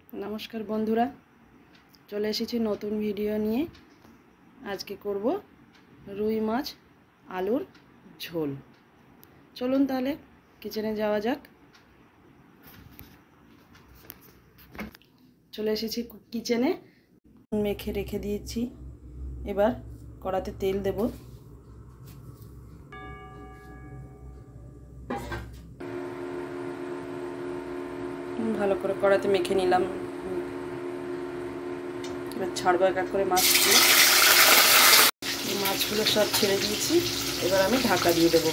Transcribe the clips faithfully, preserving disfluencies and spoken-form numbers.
नमस्कार बंधुरा चले एसेছি नतून भिडियो निये। आज के करब रुई माछ आलुर झोल। चलुन ताहले किचेने जावा जाक। चले एसेছি किचेने, मेखे रेखे दिएছি। एबार कड़ाते तेल देब। ভালো করে কড়াতে মেখে নিলাম। এবার ছাড়বো এক এক করে মাছগুলো। এই মাছগুলো সব ছেড়ে দিয়েছি। এবার আমি ঢাকা দিয়ে দেবো।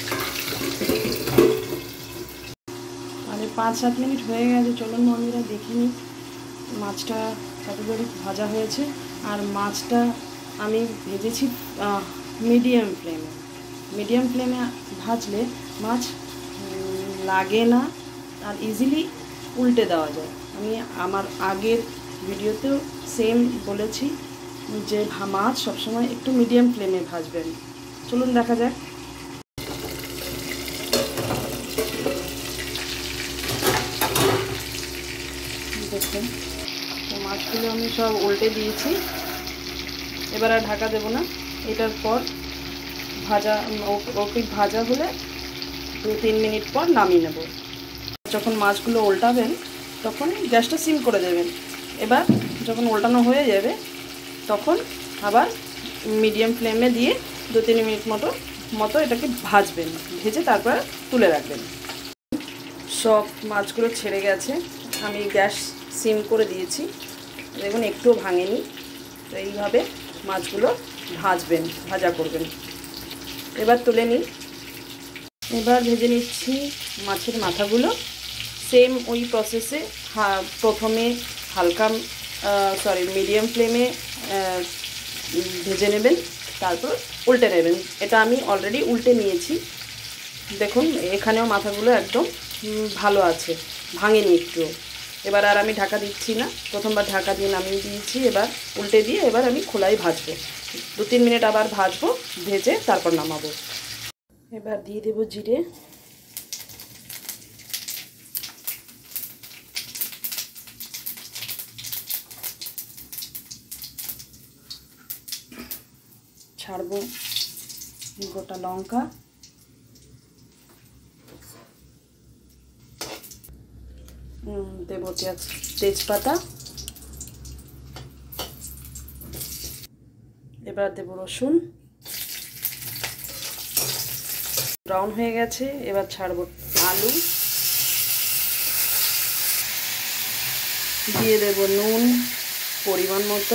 মানে পাঁচ সাত মিনিট হয়ে গেছে। চলুন বন্ধুরা দেখে নিই মাছটা কতদূর ভাজা হয়েছে। আর মাছটা আমি ভেজেছি মিডিয়াম ফ্লেমে। মিডিয়াম ফ্লেমে ভাজলে মাছ লাগে না আর ইজিলি উল্টে দেওয়া যায়। আমি আমার আগের ভিডিওতেও সেম বলেছি যে মাছ সবসময় একটু মিডিয়াম ফ্লেমে ভাজবেন। চলুন দেখা যাক। দেখুন মাছগুলো আমি সব উল্টে দিয়েছি। এবার আর ঢাকা দেব না। এটার পর ভাজা ওকে ভাজা হলে দু তিন মিনিট পর নামিয়ে নেব। যখন মাছগুলো উল্টাবেন তখন গ্যাসটা সিম করে দেবেন। এবার যখন উল্টানো হয়ে যাবে তখন আবার মিডিয়াম ফ্লেমে দিয়ে দু তিন মিনিট মতো মতো এটাকে ভাজবেন। ভেজে তারপর তুলে রাখবেন। সব মাছগুলো ছেড়ে গেছে। আমি গ্যাস সিম করে দিয়েছি। দেখুন একটুও ভাঙেনি। তো এইভাবে মাছগুলো ভাজবেন, ভাজা করবেন। এবার তুলে নিই। এবার ভেজে নিচ্ছি মাছের মাথাগুলো। সেম ওই প্রসেসে প্রথমে হালকা সরি মিডিয়াম ফ্লেমে ভেজে নেবেন, তারপর উল্টে নেবেন। এটা আমি অলরেডি উল্টে নিয়েছি। দেখুন এখানেও মাথাগুলো একদম ভালো আছে, ভাঙেনি একটু। এবার আর আমি ঢাকা দিচ্ছি না। প্রথমবার ঢাকা দিয়ে নামিয়ে দিয়েছি। এবার উল্টে দিয়ে এবার আমি খোলাই ভাজবো। দু তিন মিনিট আবার ভাজবো, ভেজে তারপর নামাবো। এবার দিয়ে দেবো জিরে, ছাড়বো গোটা লঙ্কা, দেবো পেঁয়াজ তেজপাতা, এবার দেবো রসুন। ব্রাউন হয়ে গেছে। এবার ছাড়বো আলু, দিয়ে দেব নুন পরিমাণ মতো,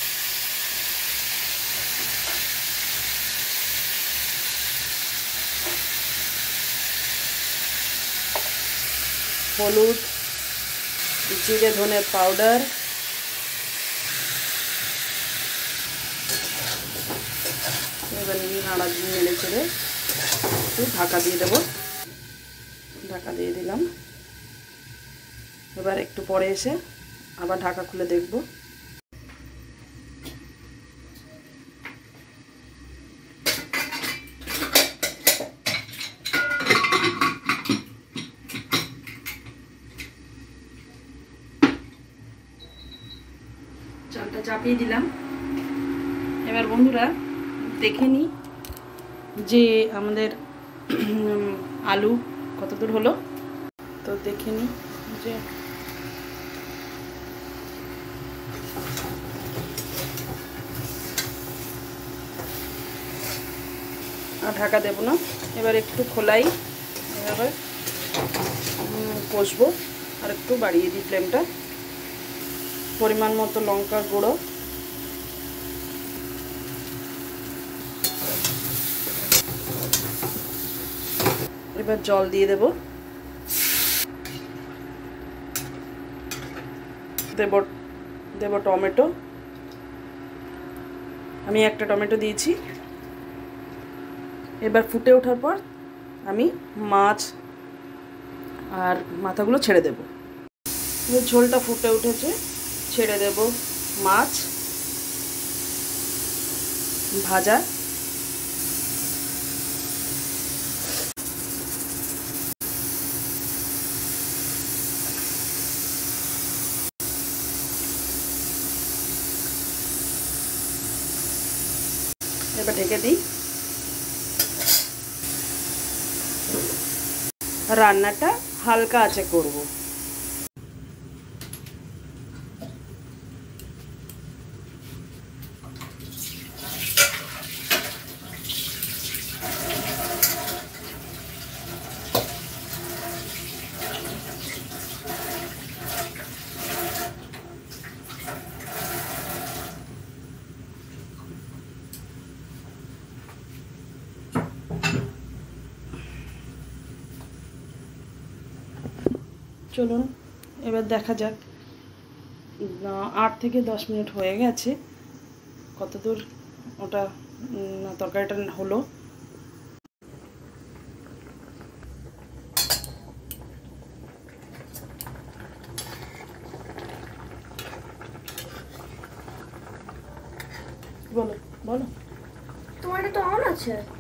হলুদ, জিরে ধনে পাউডার, এবার নাড়া নেড়ে চেড়ে একটু ঢাকা দিয়ে দেব। ঢাকা দিয়ে দিলাম। এবার একটু পরে এসে আবার ঢাকা খুলে দেখব। চালটা চাপিয়ে দিলাম। এবার বন্ধুরা দেখে নিই যে আমাদের আলু কতদূর হলো। তো দেখে নিই যে আর ঢাকা দেব না। এবার একটু খোলাই এবার কষবো। আর একটু বাড়িয়ে দিই ফ্লেমটা। পরিমাণ মতো লঙ্কার গুঁড়ো, এবার জল দিয়ে দেব। দেব দেব টমেটো। আমি একটা টমেটো দিয়েছি। এবার ফুটে ওঠার পর আমি মাছ আর মাথাগুলো ছেড়ে দেব। ঝোলটা ফুটে উঠেছে, ছেড়ে দেব মাছ ভাজা। এবার ঢেকে দিই। রান্নাটা হালকা আঁচে করব। চলুন এবার দেখা যাক, আট থেকে দশ মিনিট হয়ে গেছে, কতদূর ওটা তরকারিটা হলো। বলো বলো, তোমার এটা তো অন আছে।